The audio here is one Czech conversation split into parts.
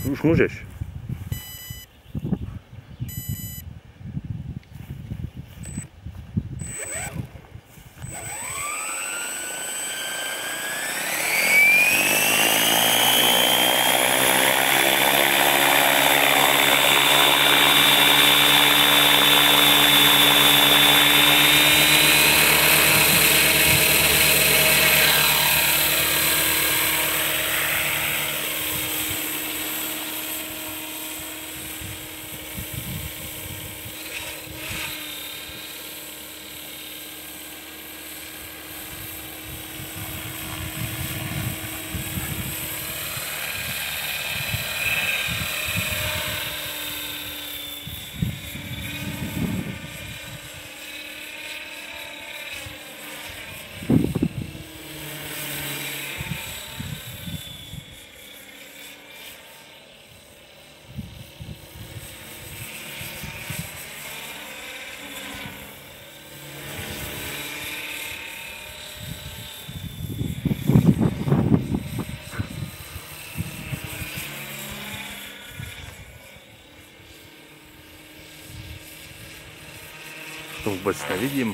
Už můžeš. To vůbec nevidím.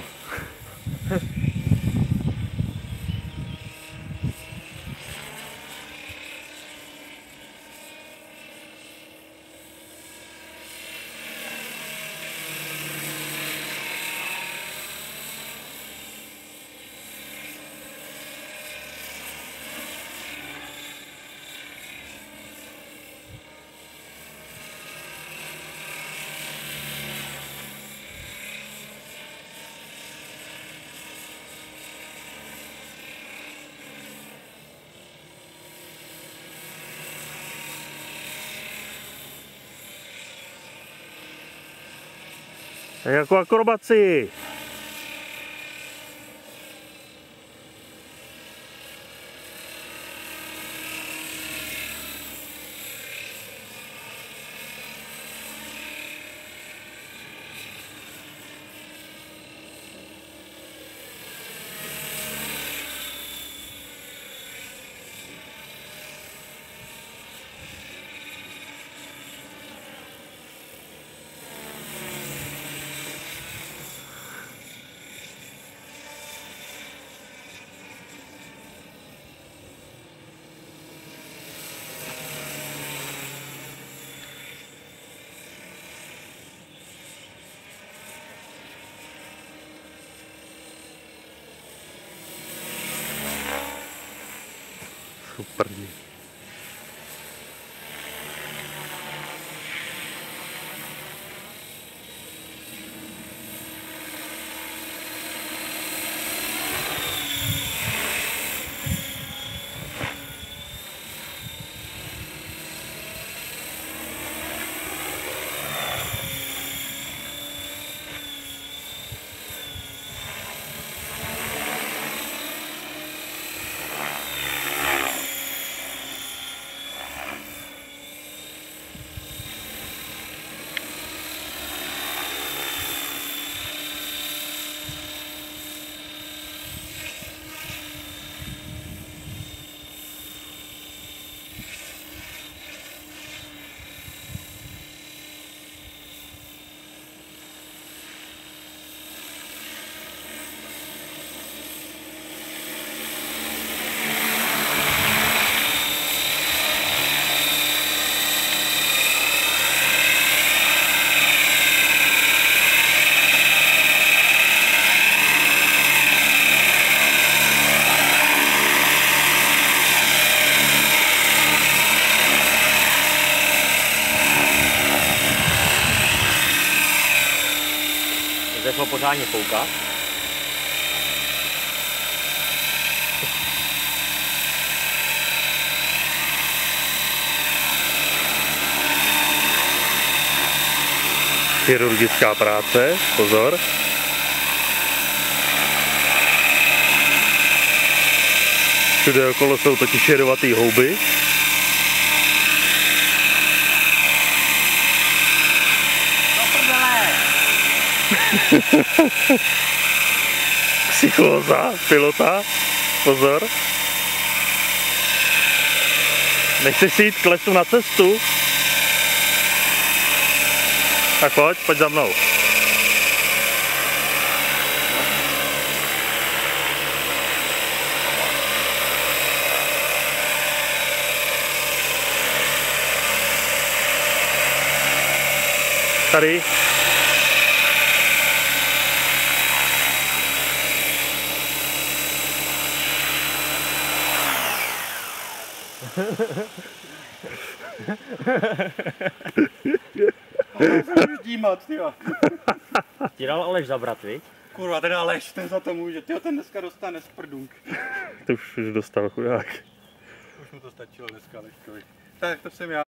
Jako akrobaci. Super. Začalo pořádně foukat. Chirurgická práce, pozor. Všude okolo jsou totiž jedovatý houby. Psychóza pilota, pozor. Nechceš si jít k lesu na cestu? Tak pojď za mnou. Tady. Dímat, tyjo. Ti dal Aleš zabrat, viď? Kurva, ten Aleš, ten za to může. Tyjo, ten dneska dostane sprdunk. To už dostal chudák. Už mu to stačilo dneska Aleškovi. Tak, to jsem já.